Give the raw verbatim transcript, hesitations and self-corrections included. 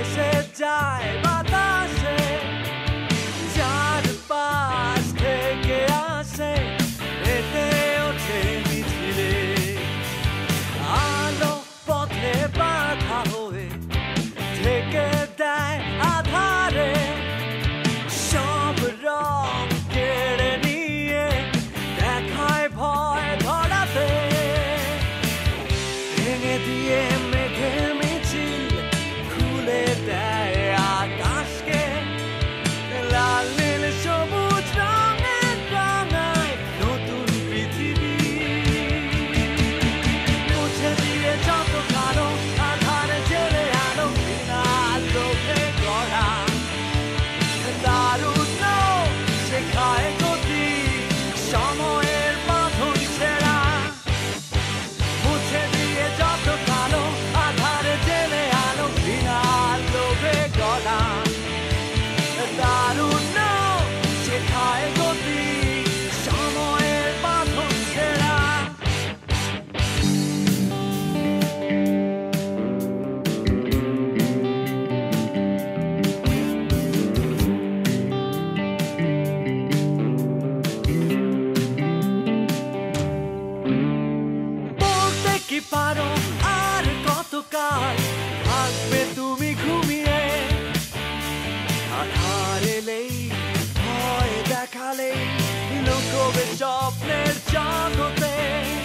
ভেসে যায় বাতাসে চারপাশ থেকে আসে হেঁটে ওঠে মিছিলে আলো পথে বাধা হয়ে থেকে দেয় আধারে সব রং কেড়ে নিয়ে দেখায় ভয় ধরাতে ভেঙে দিয়ে মেঘের মিছিল খুলে দেয় আকাশকে লাল নীল সবুজ রঙের রাঙায় নতুন পৃথিবী মুছে দিয়ে যত কালো আধার জেলে আলো বিনা লোভে গড়া দারুণ শেখায় গতি সময়ের বাঁধন ছেঁড়া মুছে দিয়ে যত কালো আধার জেলে আলো বিনা লোভে গড়া দারুণ শেখায় গতি সময়ের বাঁধন ছেঁড়া বলতে কি পারো আর কতকাল থাকবে তুমি ঘুমিয়ে আধার এলেই ভয় দেখালেই লুকোবে স্বপ্নের জগতে